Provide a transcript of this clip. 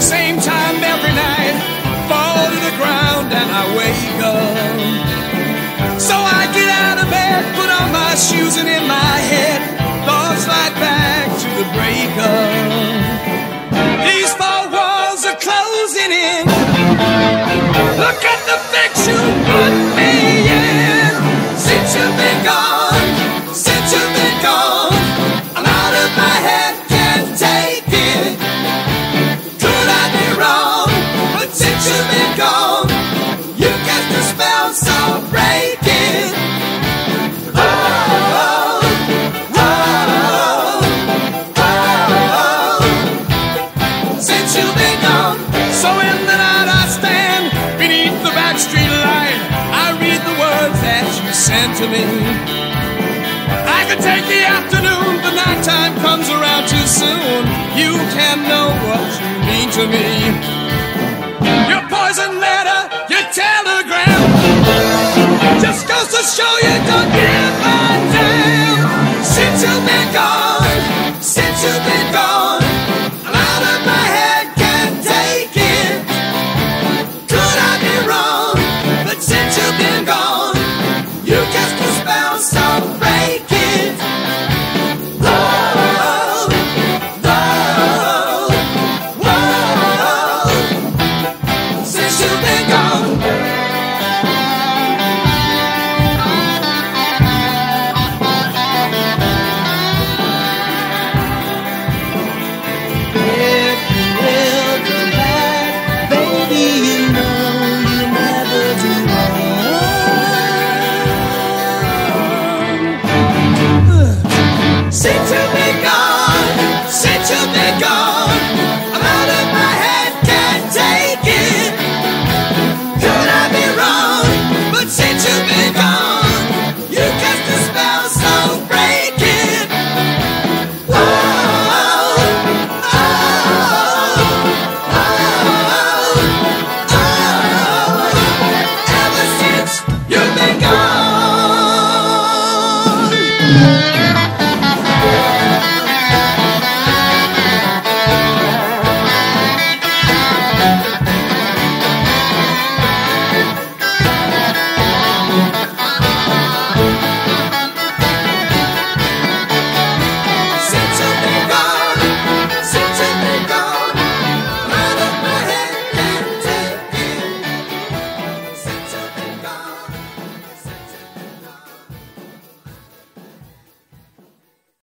same time every night, fall to the ground and I wake up. So I get out of bed, put on my shoes, and in my head thoughts right back to the breakup. These four walls are closing in. Look at the fix you put me in. Since you've been gone, since you've been gone, I'm out of my head, can't take it. Could I be wrong? But since you've been gone, you cast the spell, so break it. Oh, oh, oh, oh. Since you've been gone, so in the night I stand beneath the backstreet light. I read the words that you sent to me. I could take the afternoon, the nighttime comes around too soon. You can't know what you mean to me. Your poison letter, your telegram, just goes to show you don't give a damn. Since you've been gone, since you've been gone, I'm out of my head, can't take it. Could I be wrong? But since you've been gone, you cast a spell, so break it. Whoa, whoa, whoa. Since you've been gone. If you will come back, baby, you know you never do wrong. Since you've been gone, since you've been